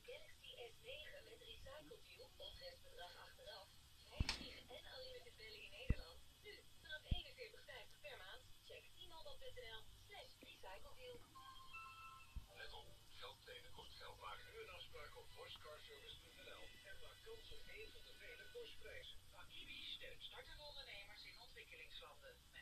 Galaxy S9 met Recycleview of restbedrag achteraf. 5 vliegen en unlimited bellen in Nederland. Nu vanaf 41,50 per maand. Check t-mobile.nl/recycleview. Let op, geld lenen kost geld. Maak nu een afspraak op boschcarservice.nl en maak kans op een van de vele Bosch-prijzen. Akibi steunt startende ondernemers in ontwikkelingslanden.